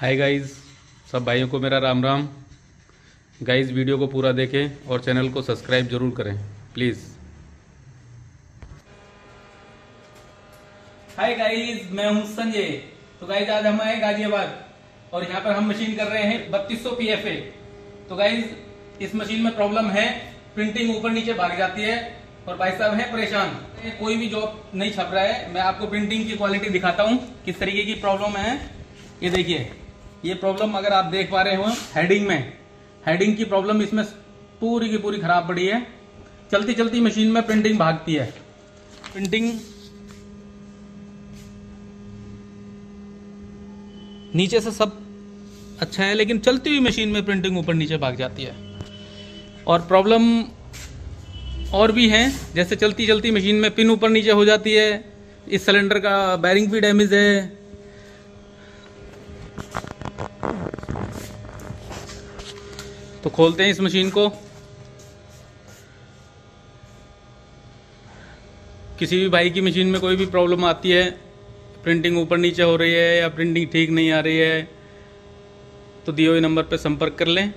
Hi guys, सब भाइयों को मेरा राम राम। गाइस वीडियो को पूरा देखें और चैनल को सब्सक्राइब जरूर करें प्लीज़। हाय गाइस, मैं हूं संजय। तो गाइस आज हम आए गाजियाबाद और यहाँ पर हम मशीन कर रहे हैं 3200 PFA। तो गाइस इस मशीन में प्रॉब्लम है, प्रिंटिंग ऊपर नीचे भाग जाती है और भाई साहब हैं परेशान। कोई भी जॉब नहीं छप रहा है। मैं आपको प्रिंटिंग की क्वालिटी दिखाता हूँ किस तरीके की प्रॉब्लम है। ये देखिए, ये प्रॉब्लम अगर आप देख पा रहे हो हेडिंग की प्रॉब्लम इसमें पूरी की पूरी खराब पड़ी है। चलती चलती मशीन में प्रिंटिंग भागती है। प्रिंटिंग नीचे से सब अच्छा है, लेकिन चलती हुई मशीन में प्रिंटिंग ऊपर नीचे भाग जाती है। और प्रॉब्लम और भी है, जैसे चलती चलती मशीन में पिन ऊपर नीचे हो जाती है। इस सिलेंडर का बैरिंग भी डैमेज है। तो खोलते हैं इस मशीन को। किसी भी भाई की मशीन में कोई भी प्रॉब्लम आती है, प्रिंटिंग ऊपर नीचे हो रही है या प्रिंटिंग ठीक नहीं आ रही है, तो दिए हुए नंबर पर संपर्क कर लें।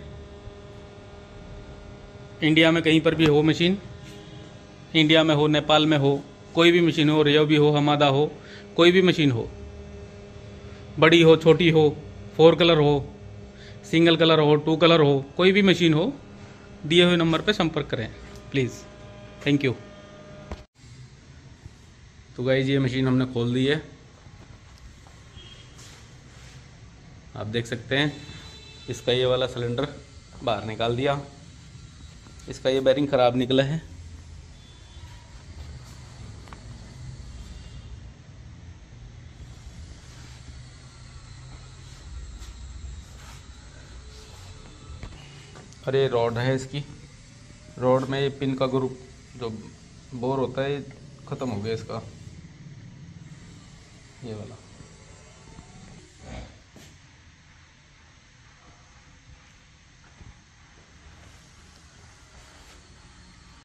इंडिया में कहीं पर भी हो मशीन, इंडिया में हो, नेपाल में हो, कोई भी मशीन हो, रियो भी हो, हमादा हो, कोई भी मशीन हो, बड़ी हो छोटी हो, 4 कलर हो, सिंगल कलर हो, 2 कलर हो, कोई भी मशीन हो, दिए हुए नंबर पर संपर्क करें प्लीज़। Thank you. तो गाइस ये मशीन हमने खोल दी है, आप देख सकते हैं। इसका ये वाला सिलेंडर बाहर निकाल दिया, इसका ये बैरिंग ख़राब निकला है। और ये रॉड है, इसकी रॉड में ये पिन का ग्रुप जो बोर होता है ख़त्म हो गया इसका, ये वाला।